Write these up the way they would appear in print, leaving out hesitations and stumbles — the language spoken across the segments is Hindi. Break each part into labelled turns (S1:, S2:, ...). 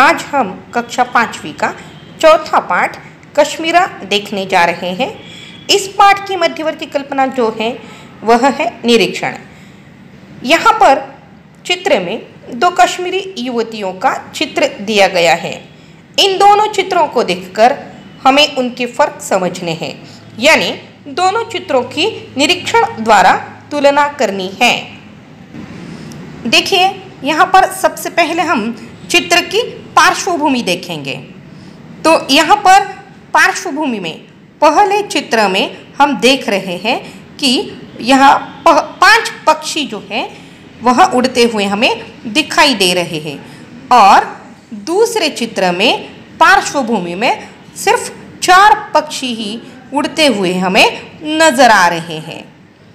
S1: आज हम कक्षा 5वीं का चौथा पाठ कश्मीरा देखने जा रहे हैं। इस पाठ की मध्यवर्ती कल्पना जो है वह है निरीक्षण। यहाँ पर चित्र में दो कश्मीरी युवतियों का चित्र दिया गया है। इन दोनों चित्रों को देखकर हमें उनके फर्क समझने हैं, यानी दोनों चित्रों की निरीक्षण द्वारा तुलना करनी है। देखिए, यहाँ पर सबसे पहले हम चित्र की पार्श्वभूमि देखेंगे। तो यहाँ पर पार्श्वभूमि में पहले चित्र में हम देख रहे हैं कि यहाँ 5 पक्षी जो है वह उड़ते हुए हमें दिखाई दे रहे हैं, और दूसरे चित्र में पार्श्वभूमि में सिर्फ 4 पक्षी ही उड़ते हुए हमें नजर आ रहे हैं।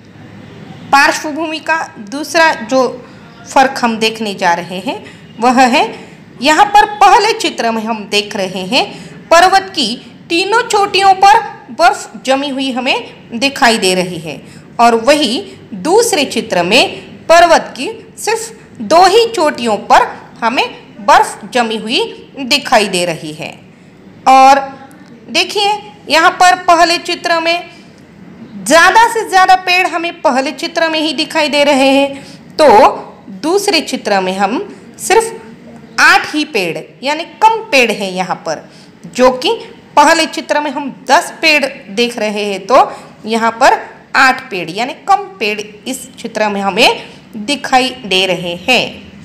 S1: पार्श्वभूमि का दूसरा जो फर्क हम देखने जा रहे हैं वह है, यहाँ पर पहले चित्र में हम देख रहे हैं पर्वत की तीनों चोटियों पर बर्फ जमी हुई हमें दिखाई दे रही है, और वही दूसरे चित्र में पर्वत की सिर्फ 2 ही चोटियों पर हमें बर्फ जमी हुई दिखाई दे रही है। और देखिए, यहाँ पर पहले चित्र में ज़्यादा से ज़्यादा पेड़ हमें पहले चित्र में ही दिखाई दे रहे हैं, तो दूसरे चित्र में हम सिर्फ 8 ही पेड़ यानी कम पेड़ हैं यहाँ पर, जो कि पहले चित्र में हम 10 पेड़ देख रहे हैं, तो यहाँ पर 8 पेड़ यानी कम पेड़ इस चित्र में हमें दिखाई दे रहे हैं।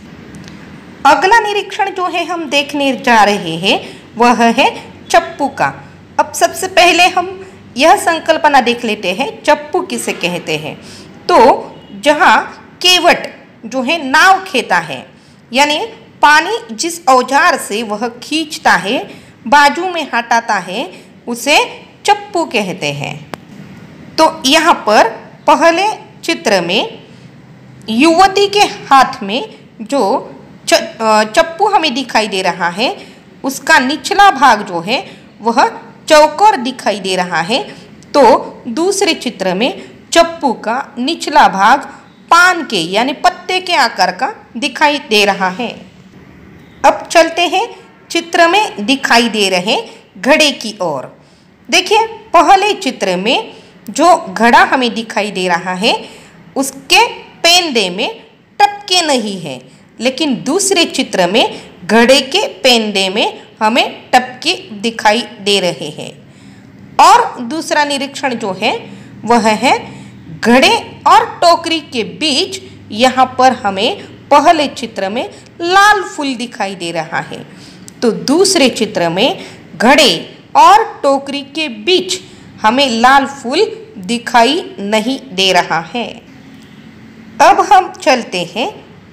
S1: अगला निरीक्षण जो है हम देखने जा रहे हैं वह है चप्पू का। अब सबसे पहले हम यह संकल्पना देख लेते हैं चप्पू किसे कहते हैं। तो जहाँ केवट जो है नाव खेता है, यानी पानी जिस औजार से वह खींचता है, बाजू में हटाता है, उसे चप्पू कहते हैं। तो यहाँ पर पहले चित्र में युवती के हाथ में जो चप्पू हमें दिखाई दे रहा है, उसका निचला भाग जो है वह चौकोर दिखाई दे रहा है। तो दूसरे चित्र में चप्पू का निचला भाग पान के यानी पत्ते के आकार का दिखाई दे रहा है। अब चलते हैं चित्र में दिखाई दे रहे घड़े की ओर। देखिए, पहले चित्र में जो घड़ा हमें दिखाई दे रहा है उसके पेंदे में टपके नहीं है, लेकिन दूसरे चित्र में घड़े के पेंदे में हमें टपके दिखाई दे रहे हैं। और दूसरा निरीक्षण जो है वह है घड़े और टोकरी के बीच यहाँ पर हमें पहले चित्र में लाल फूल दिखाई दे रहा है, तो दूसरे चित्र में घड़े और टोकरी के बीच हमें लाल फूल दिखाई नहीं दे रहा है। अब हम चलते हैं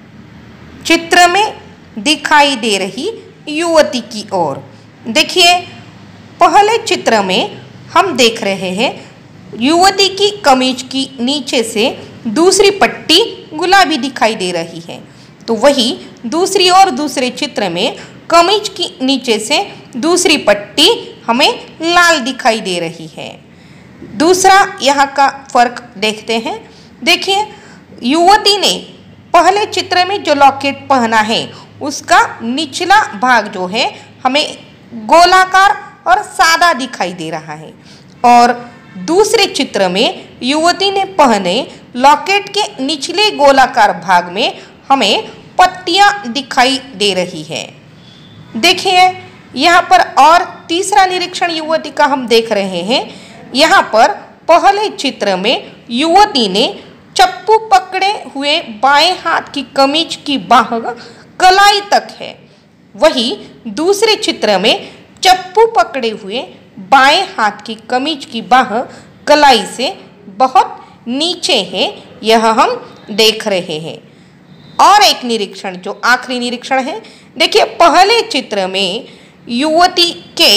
S1: चित्र में दिखाई दे रही युवती की ओर। देखिए, पहले चित्र में हम देख रहे हैं युवती की कमीज की नीचे से दूसरी पट्टी गुलाबी दिखाई दे रही है, तो वही दूसरी और दूसरे चित्र में कमीज की नीचे से दूसरी पट्टी हमें लाल दिखाई दे रही है। दूसरा यहाँ का फर्क देखते हैं। देखिए, युवती ने पहले चित्र में जो लॉकेट पहना है उसका निचला भाग जो है हमें गोलाकार और सादा दिखाई दे रहा है, और दूसरे चित्र में युवती ने पहने लॉकेट के निचले गोलाकार भाग में हमें पट्टियां दिखाई दे रही है। देखिए, यहाँ पर और तीसरा निरीक्षण युवती का हम देख रहे हैं। यहाँ पर पहले चित्र में युवती ने चप्पू पकड़े हुए बाएं हाथ की कमीज की बाह कलाई तक है, वही दूसरे चित्र में चप्पू पकड़े हुए बाएं हाथ की कमीज की बाह कलाई से बहुत नीचे है, यह हम देख रहे हैं। और एक निरीक्षण जो आखिरी निरीक्षण है, देखिए, पहले चित्र में युवती के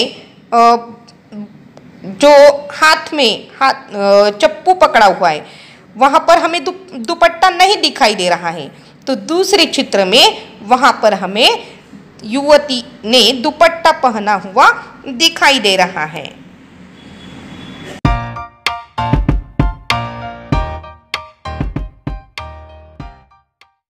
S1: जो हाथ में चप्पू पकड़ा हुआ है वहाँ पर हमें दुपट्टा नहीं दिखाई दे रहा है, तो दूसरे चित्र में वहाँ पर हमें युवती ने दुपट्टा पहना हुआ दिखाई दे रहा है।